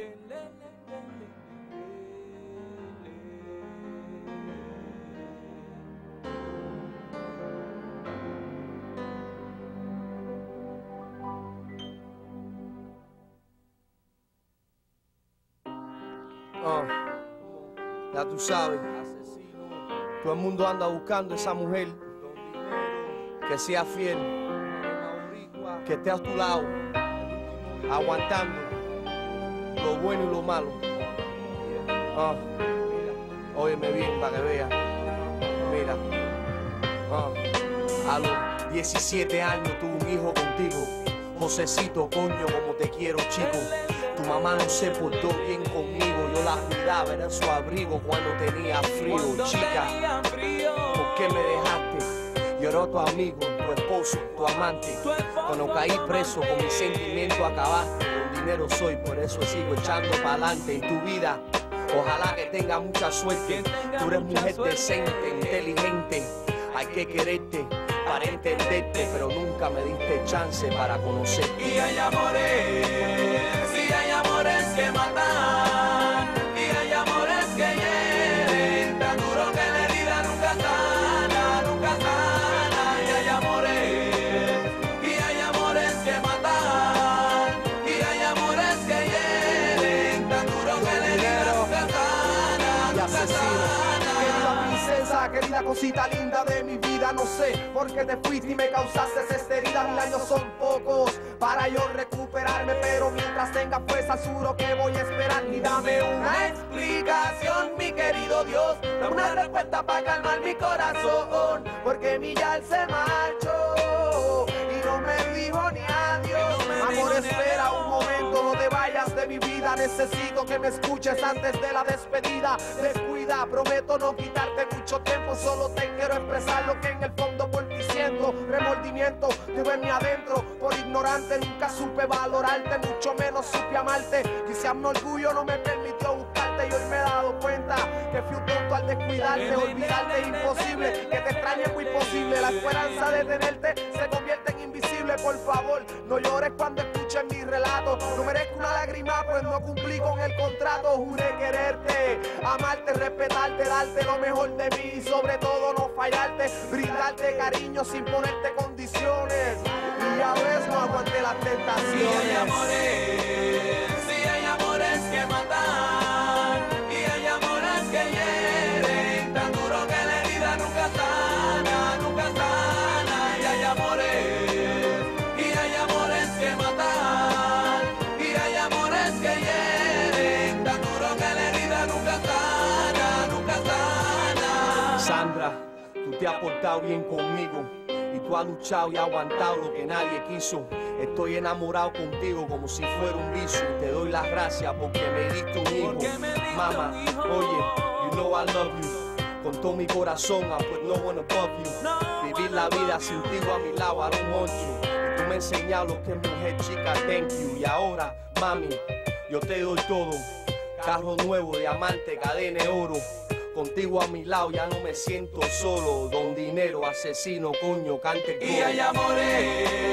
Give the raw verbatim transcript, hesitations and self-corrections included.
Oh, ya tú sabes, todo el mundo anda buscando esa mujer que sea fiel, que esté a tu lado, aguantando lo bueno y lo malo. Oh, óyeme bien para que veas. Mira, oh, a los diecisiete años tuve un hijo contigo. Josecito, coño, como te quiero, chico. Tu mamá no se portó bien conmigo, yo la cuidaba, era su abrigo cuando tenía frío, chica. ¿Por qué me dejaste? Lloró tu amigo, tu esposo, tu amante. Cuando caí preso con mis sentimientos acabaste. Con dinero soy, por eso sigo echando pa'lante en tu vida. Ojalá que tenga mucha suerte. Tú eres mujer decente, inteligente. Hay que quererte para entenderte, pero nunca me diste chance para conocerte. Y hay amores, sí hay amores que matan, y hay amores que hieren, tan duro que la herida nunca sana, nunca sana. Y hay amores, y hay amores que matan, y hay amores que hieren, tan duro que la herida nunca sana, nunca sana. Querida princesa, querida cosita linda de mi vida, no sé por qué te fuiste y me causaste esta herida. Mil años son pocos para yo recuperarme, pero mientras tenga fuerza juro que voy a esperar. Y dame una explicación, mi querido Dios, dame una respuesta para calmar mi corazón, porque mi yal se marchó y no me dijo ni adiós. Amor, espera un momento, no te vayas de mi vida, necesito que me escuches antes de la despedida. Descuida, prometo no quitarte mucho tiempo, solo te quiero expresar lo que en el fondo por ti siento. Remordimiento, te en mi adentro, por ignorante nunca supe valorarte, mucho menos supe amarte. Quizás mi orgullo no me permitió buscarte y hoy me he dado cuenta que fui un tonto al descuidarte. Olvidarte es imposible, que te extrañe es muy posible. La esperanza de tenerte se convierte en invisible. Por favor, no llores cuando escuches mi relato. No merezco una lágrima, pues no cumplí con el contrato. Juré quererte, amarte, respetarte, darte lo mejor de mí y sobre todo no fallarte, brindarte cariño sin ponerte condiciones. Y a veces no aguanté las tentaciones. Y hay amores, sí hay amores que matan, y hay amores que hieren, tan duro que la herida nunca sana, nunca sana. Y hay amores, y hay amores que matan, y hay amores que hieren, tan duro que la herida nunca sana, nunca sana. Sandra, tú te has portado bien conmigo y tú has luchado y aguantado lo que nadie quiso. Estoy enamorado contigo como si fuera un vicio y te doy las gracias porque me diste un hijo. Mamá, oye, you know I love you. Con todo mi corazón, I put no one above you. Vivir la vida sin ti a mi lado, I don't want you. Y tú me enseñas lo que es mujer, chica, thank you. Y ahora, mami, yo te doy todo. Carro nuevo, diamante, cadena de oro. Contigo a mi lado ya no me siento solo. Don Dinero, asesino, coño, cante el coro. Y hay amores,